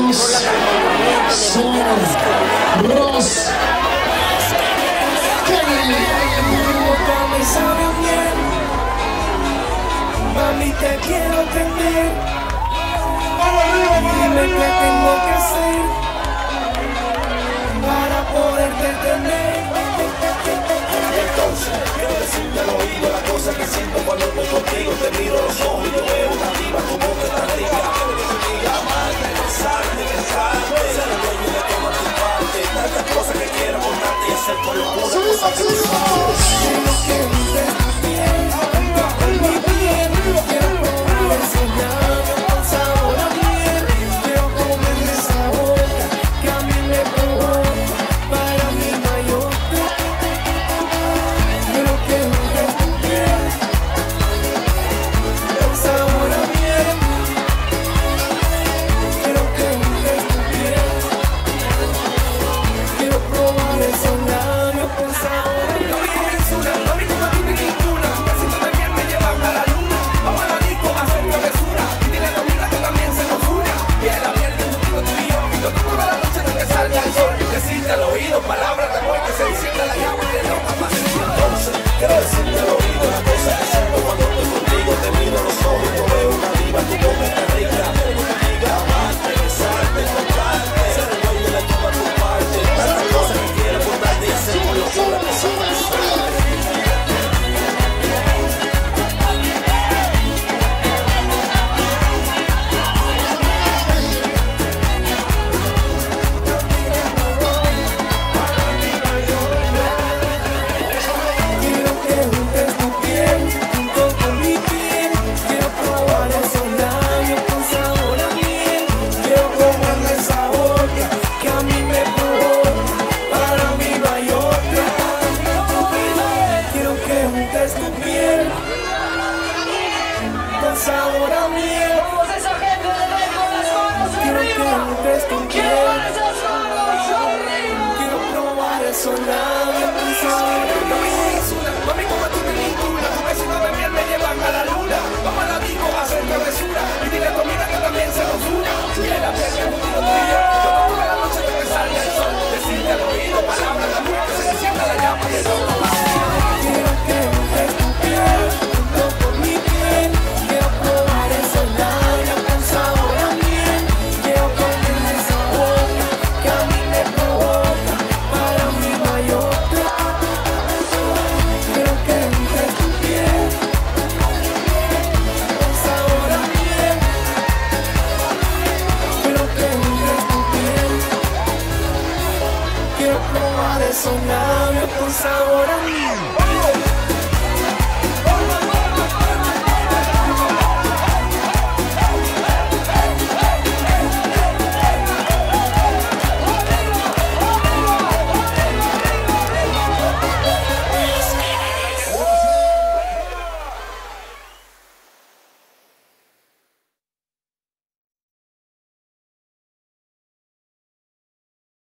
son Ross Kennedy. Me sabe bien, mami, te quiero tener. Dime qué tengo que hacer para poderte tener. Entonces, quiero decirte al oído la cosa que siento cuando estoy contigo. Te miro a los ojos y yo veo una diva como que está rica. Amarte, besarte, besarte, ser el dueño de toda tu parte. Tantas cosas que quiero contarte y hacer con locura cosas que tú sabes. Quiero que untes tu piel con mi piel. Quiero probar ese labio con sabor a miel. Quiero comerme esa boca que a mí me provoca para mi mayor. Quiero que untes tu piel con sabor a miel. Quiero que untes tu piel. Quiero probar esos labios con sabor a miel. Mami, como a ti me ninguna. Un besito de miel me llevan a la luna. Vamos a la disco a hacer travesura. Y dile a tu amiga que también se nos una. Piel a piel, contigo tú y yo. Y yo toda la noche desde que salga el sol. Decirte al oído palabras de amor que se encienda la llama de loca pasión. Entonces, quiero decirte al oído la cosa que siento cuando estoy contigo. Te miro a los ojos y yo veo una diva como que está rica. Amarte, besarte, tocarte, ser el dueño de toda tu parte. Tantas cosas que quiero contarte y hacer con locura cosas que tú sabes. Quiero que untes tu piel junto con mi piel. Quiero probar esos labios con sabor a miel. Quiero comerme esa boca que a mí me provoca para mi bayota. Quiero que untes tu piel con sabor a miel. Quiero que untes tu piel. Quiero probar esos labios con sabor a miel. Mami, como tú me ninguna. Tu besito de miel me llevan a la luna. Vamos a la disco a hacer travesura. Y dile a tu amiga que también se nos una. Piel a piel, contigo tú y yo. Yo toda la noche desde que salga el sol. Decirte al oído palabras de amor que se encienda la llama de loca pasión. Quiero que untes tu piel junto con mi piel. Quiero probar esos labios con sabor a miel. Quiero comerme esa boca que a mí me provoca para mi mayor. Quiero que untes tu piel con sabor a miel. Quiero que untes tu piel. Quiero probar esos labios con sabor a miel.